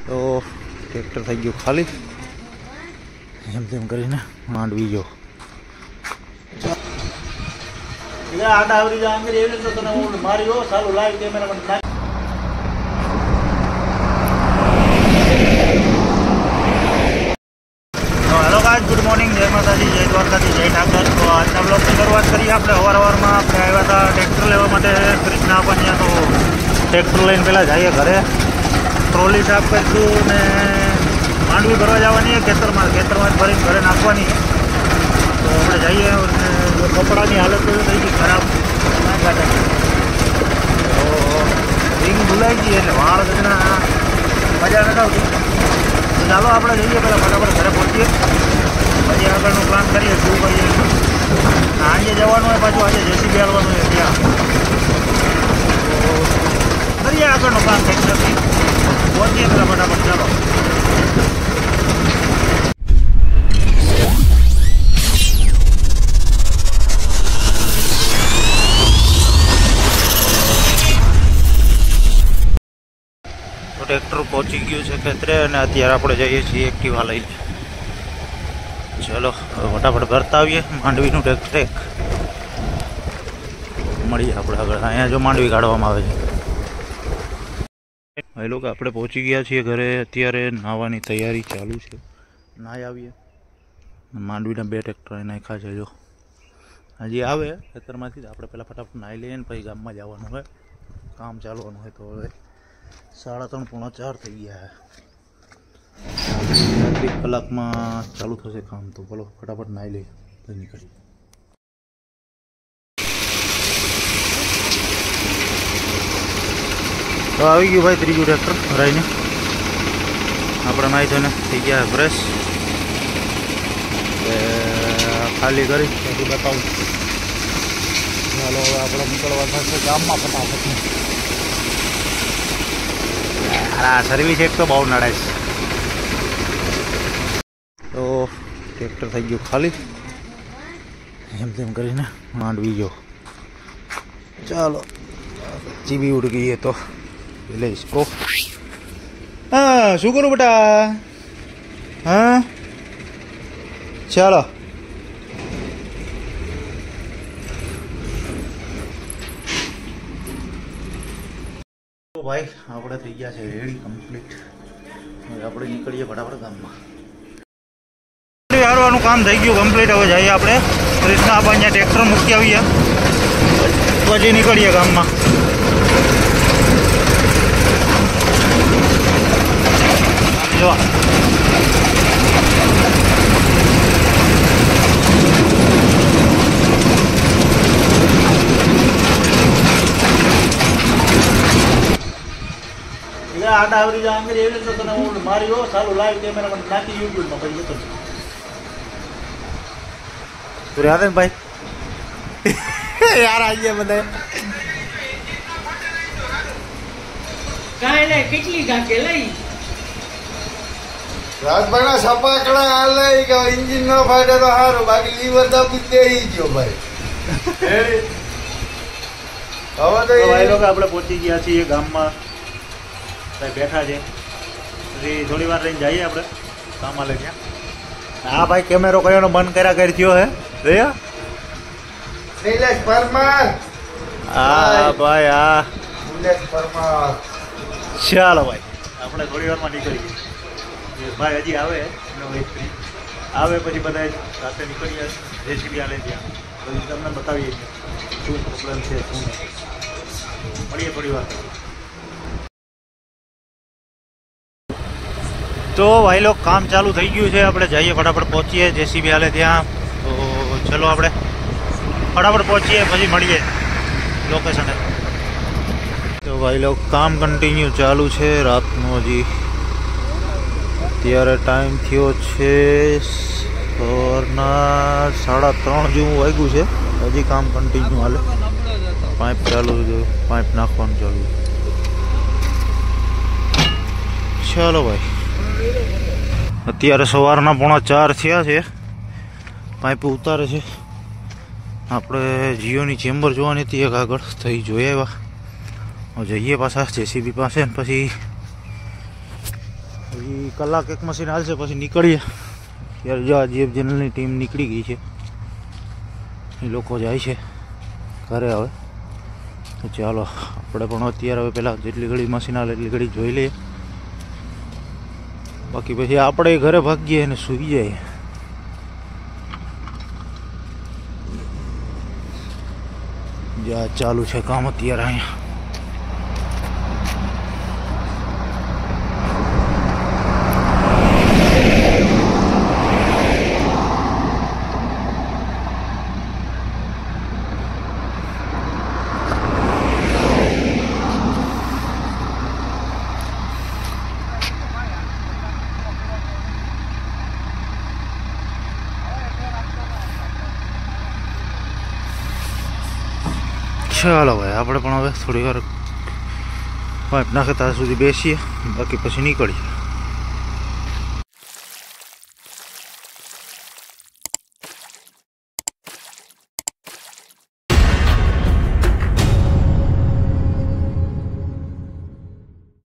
તો ટ્રેક્ટર થઈ ગયું ખાલી, એમ તેમ કરીને માંડવી જો આડા આવડી જાય આંગળી એવી તો તને હું મારી સારું લાઈવ કેમેરામાં. હેલો ગાઈસ, ગુડ મોર્નિંગ, જય માતાજી, જય દ્વારકાજી, જય ઠાકર. તો આજના બ્લોગની શરૂઆત કરીએ આપણે. સવારમાં આપણે આવ્યા હતા ટ્રેક્ટર લેવા માટે કૃષ્ણ આપવા. તો ટ્રેક્ટર લઈને પહેલાં જઈએ ઘરે, ટ્રોલી સાફ કરીશું ને માંડવી ભરવા જવાની ખેતરમાં ભરીને ઘરે નાખવાની. તો આપણે જઈએ. કપડાની હાલત તો થઈ ગઈ ખરાબ, તો રિંગ ભૂલાઈ ગઈ એટલે વાળ ઘણા મજા નથી આવતી. તો ચાલો આપણે જઈએ, પહેલાં ફટાફટ ઘરે પહોંચીએ, પછી આગળનો પ્લાન કરીએ શું કરીએ. આજે જવાનું હોય પાછું, આજે જેસીબી આવવાનું હોય ત્યાં, તો કરીએ આગળનો પ્લાન કંઈક નથી. પહોંચીએ પહેલાં ફટાફટ. ચાલો ટ્રેક્ટર પહોંચી ગયું છે ખેતરે અને અત્યારે આપણે જઈએ છીએ એક્ટિવા લઈને. ચલો ફટાફટ ભરતા આવીએ માંડવીનું ટ્રેક્ટર એક મળીએ આપણે આગળ. અહીંયા જો માંડવી કાઢવામાં આવે છે. એ લોકો આપણે પહોંચી ગયા છીએ ઘરે. અત્યારે નાહવાની તૈયારી ચાલુ છે. નાહી આવીએ. માંડવીના 2 ટ્રેક્ટર નાખ્યા છે. જો હજી આવે ખેતરમાંથી, આપણે પહેલાં ફટાફટ નાહી લઈએ ને પછી ગામમાં જવાનું હોય, કામ ચાલવાનું હોય. તો હવે 3:30 પોણા 4 થઈ ગયા છે. 1 કલાકમાં ચાલુ થશે કામ. તો બોલો ફટાફટ નાહી લઈએ તો નીકળીએ. તો આવી ગયું ભાઈ ત્રીજું ટ્રેક્ટર ભરાઈને. આપણે નાહી થઈને થઈ ગયા ફ્રેશ. ખાલી કરી પછી બતાવું. ચાલો હવે આપણે નીકળવા થશે ગામમાં ફટાફટ. આ સર્વિસ એક તો બહુ નડે છે. તો ટ્રેક્ટર થઈ ગયું ખાલી, એમ તેમ કરીને માંડવી જો. ચાલો ચીબી ઉડ ગઈ તો એટલે इसको. હા શું કરું બેટા? હા ચાલો ભાઈ, આપણે થઈ ગયા છે રેડી કમ્પ્લીટ. હવે આપણે નીકળીએ ફટાફટ ગામમાં. હારવાનું કામ થઈ ગયું કમ્પ્લીટ. હવે જઈએ આપણે કૃષ્ણ આપવા અહીંયા ટ્રેક્ટર મૂકી આવીએ, પછી નીકળીએ ગામમાં. જો આડા આવડી જાય આંગળી એવી તો તને હું મારી સારું લાઈવ કેમેરામાં નાખી યુટ્યુબમાં પછી જતો તું ભાઈ. યાર આવીએ બધા કાલે કેટલી ગાકે લઈ રાજભાઈ સપાકડા હાલ લઈ ગયો. ઇન્જિન ન ફાટે તો સારું, બાકી લીવર દબી દઈ ગયો ભાઈ. હવે તો ભાઈ લોકો આપણે પહોંચી ગયા છીએ ગામમાં, બેઠા છે. પછી થોડી વાર રહીને જઈએ આપણે કામ આલે ત્યાં. હા ભાઈ કેમેરો કયો બંધ કર્યા કરી થયો હે રહ્યા. શૈલેષ પરમાર. હા ભાઈ હા શૈલેષ પરમાર. ચાલો ભાઈ આપણે થોડી વારમાં નીકળીએ. ભાઈ હજી આવે આવે પછી બધા સાથે નીકળીએ જેસીબી આલે ત્યાં, પછી તમને બતાવીએ શું પ્રોબ્લેમ છે શું નહીં. મળીએ થોડી વાર. તો ભાઈ લોક કામ ચાલુ થઈ ગયું છે. આપણે જઈએ ફટાફટ પહોંચીએ જેસીબી હાલે ત્યાં. તો ચલો આપણે ફટાફટ પહોંચીએ પછી મળીએ લોકેશને. તો ભાઈ લોક કામ કન્ટિન્યુ ચાલુ છે રાતનો. હજી અત્યારે ટાઈમ થયો છે સવારના 3:30 જેવું વાગ્યું છે. હજી કામ કન્ટિન્યુ હાલે. પાઇપ ચાલુ છે, પાઇપ નાખવાનું ચાલુ. ચાલો ભાઈ અત્યારે સવારના પોણા 4 થયા છે. પાઇપ ઉતારે છે. આપણે જીઓની ચેમ્બર જોવાની હતી એક આગળ, થઈ જોઈએ એવા. જઈએ પાછા જેસીબી પાસે ને પછી હજી કલાક એક મશીન હાલશે પછી નીકળીએ. ત્યારે જો આ જીએફ ચેનલની ટીમ નીકળી ગઈ છે, એ લોકો જાય છે ઘરે હવે. તો ચાલો આપણે પણ અત્યારે હવે પહેલાં જેટલી ઘડી મશીન હાલે એટલી ઘડી જોઈ લઈએ, બાકી પછી આપણે ઘરે ભાગીએ અને સૂઈ જઈએ. જ્યાં ચાલુ છે કામ અત્યારે અહીંયા. ચાલો ભાઈ આપણે પણ હવે થોડી વાર પાઇપ નાખે ત્યાં સુધી બેસીએ, બાકી પછી નીકળીએ.